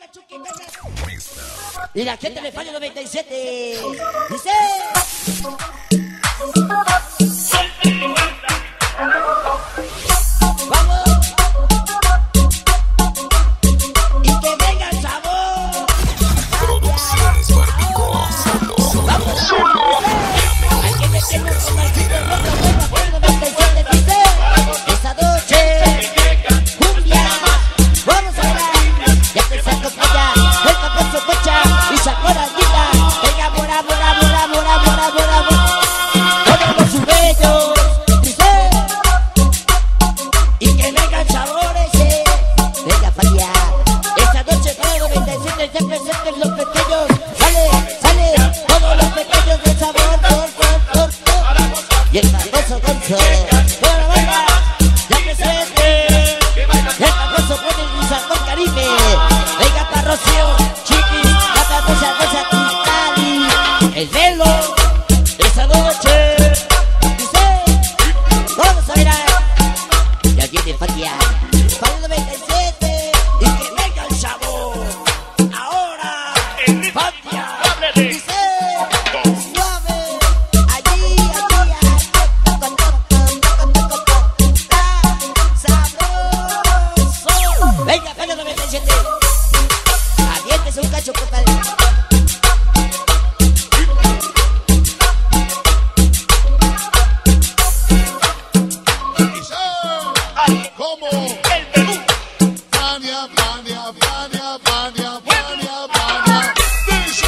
Y la gente le falla 97. Dice. Vamos. Y que venga el sabor. Producciones Barbico. Vamos. Hay que meternos con el sitio roto, 97. Dice. Esta noche. Cumbia. Vamos a bailar. Ya te saco polla. Venga con su cocha. Y sacó la guita. Venga, bora, bora, bora, bora, bora, bora, bora. Ponemos sus bellos. Dice. Y que venga el sabor ese. Venga, falla. Esta noche para 97 se presenten los pequeños. Sale, sale. Todos los pequeños de sabor. Por. Y el famoso Gonzo. Toda la banda. Ya presente. El famoso pone el sabor Caribe. Venga, Parrocio. Chiquis. La famosa cosa Cristal. El velo. Esta noche. Dice. Vamos a mirar. Ya viene Fatia. Para el 97. Y que venga el sabor. Ahora. Fatia. Dice. Suave. Allí. Sabroso. Venga, para el 97. Aviéntese un cacho, compadre. Como el Perú. Fania, Fania, Fania, Fania, Fania, Fania. Dice.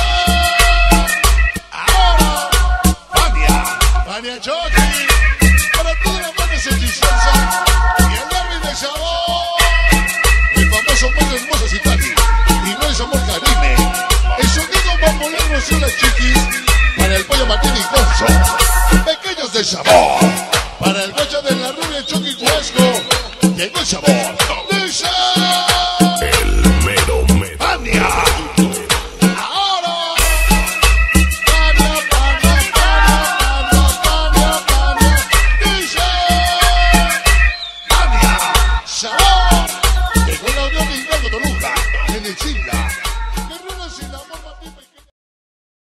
Ahora. Fania. Fania Jockey. Para todas las manos hechizosas. Y el Darwin de sabor. El famoso Mono Hermoso Italia. Y no es amor Karime. El sonido bambolero son las chiquis. Para el pollo Martín y Gonzo. Pequeños de sabor. Para el pollo de la rubia Chucky Huesco. Llegó el sabor.